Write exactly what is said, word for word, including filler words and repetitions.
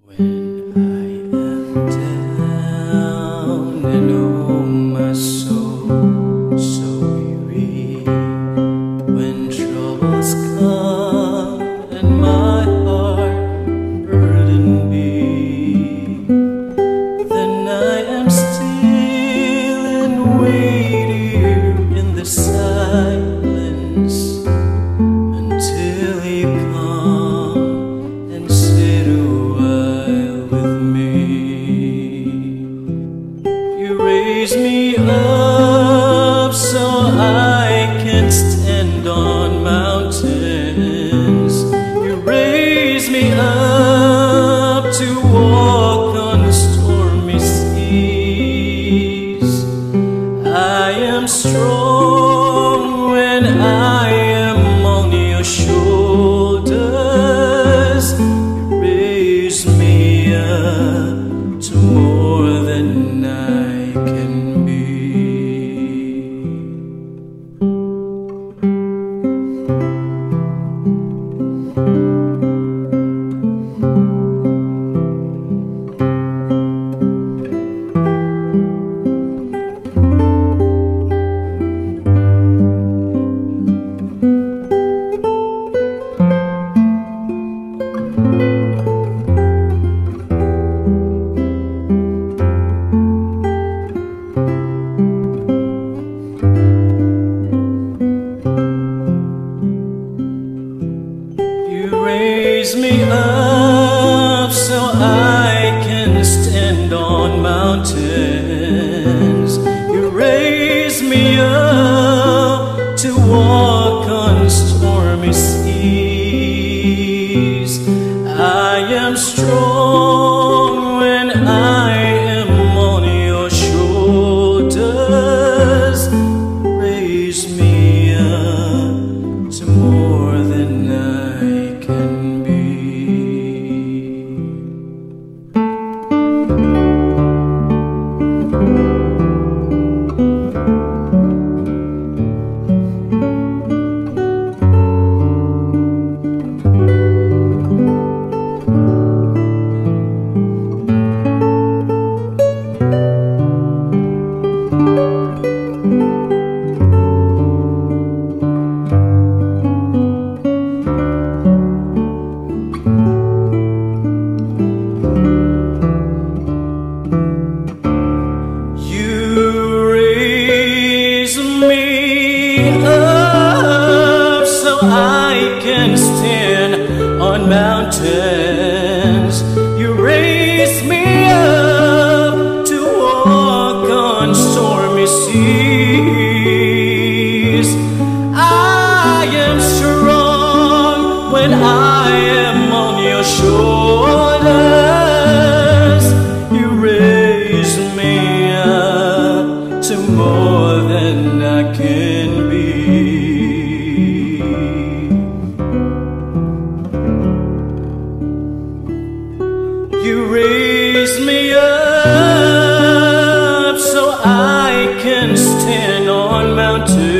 When I am down and oh my soul so weary, when troubles come and my heart burden be, then I am still and wait here in the silence until you come and sit awhile with me. You raise me up so I can stand on mountains. You raise me up to walk on stormy seas. I am strong when I am on your shoulders. You raise me up to more than I can be. You raise me up so I can stand on mountains. You raise me up to walk on stormy seas. I am strong when I am on your shoulders. Raise me up to more than I can be. I can stand on mountains. You raise me up to walk on stormy seas. I am strong when I am on your shoulders. You raise me up to more than I can be. You raise me up so I can stand on mountains.